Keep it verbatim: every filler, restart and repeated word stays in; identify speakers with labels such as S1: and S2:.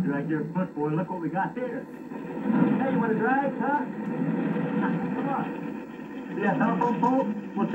S1: drag your foot, boy. Look what we got here. Hey, you want to drag, huh? Come on. Yeah, telephone pole? We'll